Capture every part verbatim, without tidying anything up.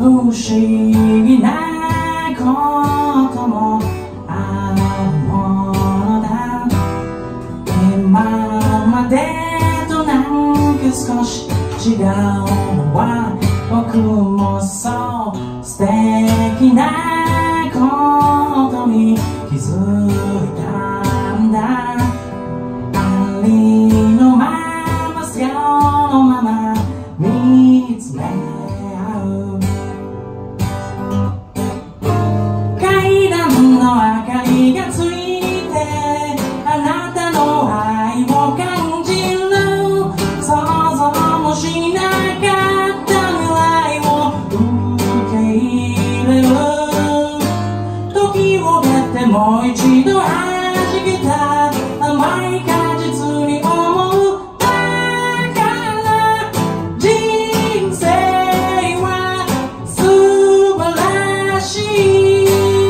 不思議なこともあるものだ。今までとなんか少し違うのは僕もそう素敵なことに気づいたんだ。ありのまま素顔のまま見つめ合う。階段の明かりがついてあなたの愛を感じる。想像もしなかった未来を受け入れる。時を経ってもう一度弾けた甘い果実に思う。だから人生は素晴らしい。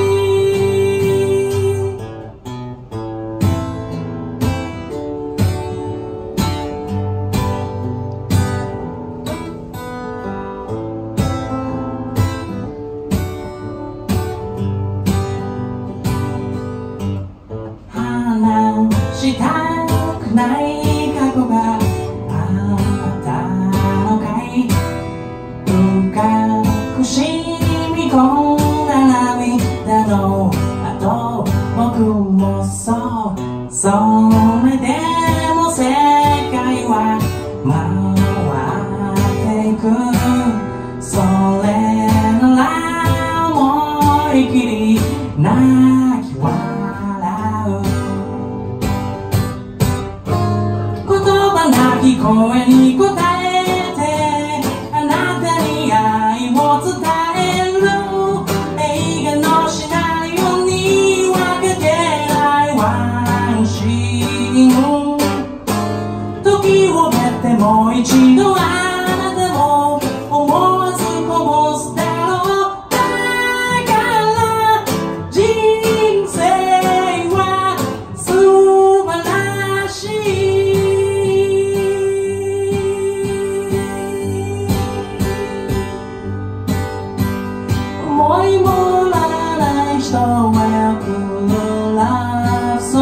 話したくない過去があったのかい。深く染み込んだ涙の後、僕もそう。それでも世界は回っていく。それなら思い切り泣き笑う。言葉なき声に応えてあなたに愛を伝える。映画のシナリオに分けてないワンシーン。時を経ってもう一度あなたも思わずこぼすだろう。だから人生は素晴らしい。思いもよらない人は来るラブソ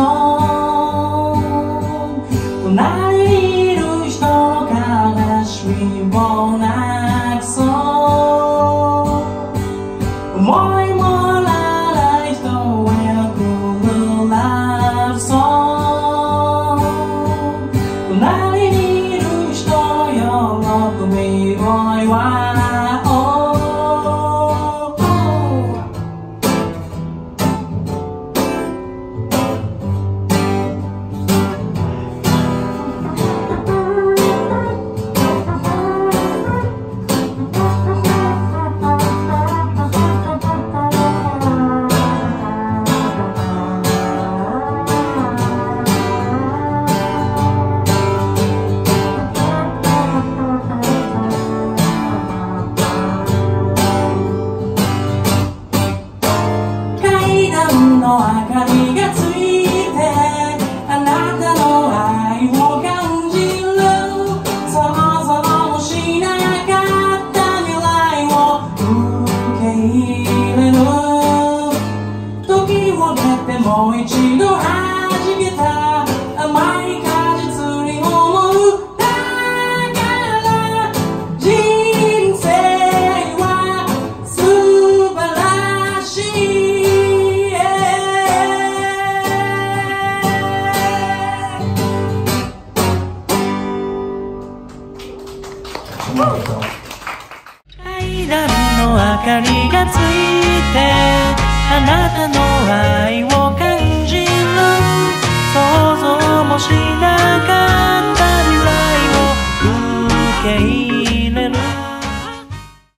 ング。隣にいる人の悲しみをなくそう。思いもよらない人は来るラブソング。隣にいる人の喜びを祝おう。階段の明かりがついてあなたの愛を感じる。想像もしなかった未来を受け入れる。時を経ってもう一度弾けた甘い果実に思う。だから人生は素晴らしい。階段の明かりがついてあなたの愛を